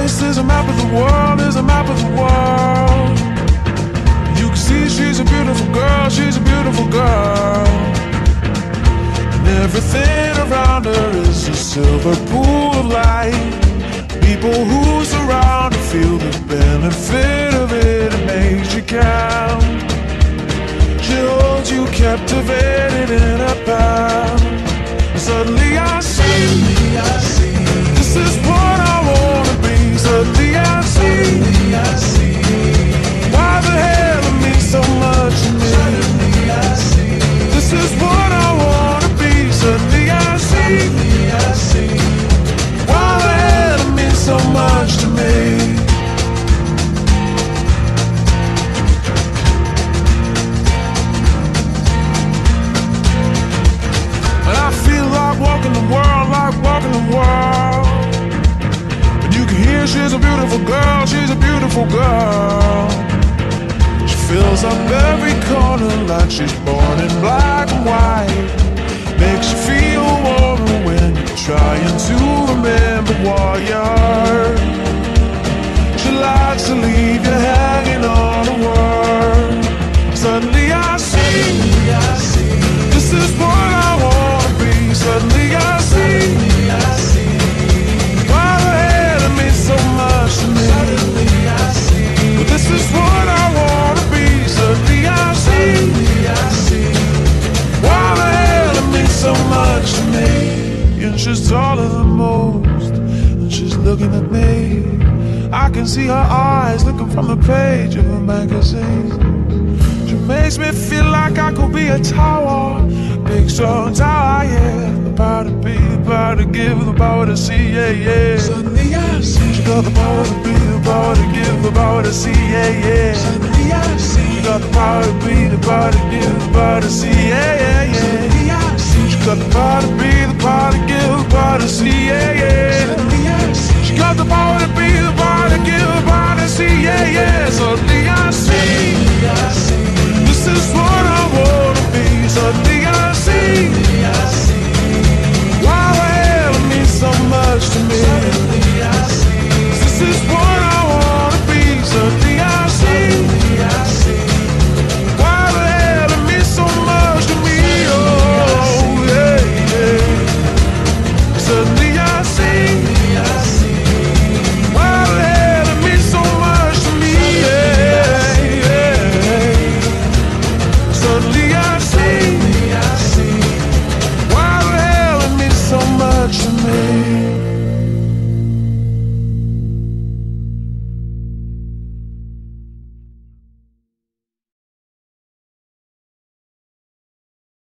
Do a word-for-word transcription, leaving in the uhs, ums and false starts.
This is a map of the world, is a map of the world. You can see she's a beautiful girl, she's a beautiful girl. And everything around her is a silver pool of light. People who surround her feel the benefit of it, it makes you count. She holds you captivated in her power. Suddenly I see, suddenly I see, this is what I wanna be. Suddenly I see, suddenly I see, why the hell it means so much to me. Suddenly I see, this is what I wanna be. Suddenly I see, suddenly I see, why the hell it means so much to me. Walking the world, like walking the world. And you can hear she's a beautiful girl, she's a beautiful girl. She fills up every corner like she's born in black and white. Makes you feel warmer when you're trying to remember what you heard. She likes to leave you hanging on a word. Suddenly I see, suddenly I see, this is what I wanna be. Suddenly I see, suddenly I see, why the hell it means so much to me. Suddenly I see, but this is what I wanna be. Suddenly I see, suddenly I see, why the hell it means so much to me. And she's taller than most, and she's looking at me. I can see her eyes looking from the page of a magazine. She makes me feel like I could be a tower, big strong tower, yeah. The power to be, the power to give, the power to see, yeah, yeah. Suddenly I see, she got the power to be, the power to give, the power to see, yeah, yeah. Suddenly I see, she got the power to be, the power to give, the power to see, yeah, yeah, yeah. Suddenly I see, she got the power to be, the power to give, the power to see, yeah, yeah. Suddenly I see, she got the power to be, the power to give, the power to see, yeah, yeah. Suddenly I see, suddenly I see, this is what I wanna be. Suddenly I see, suddenly I see, why the hell it means so much to me. Suddenly I see, this is what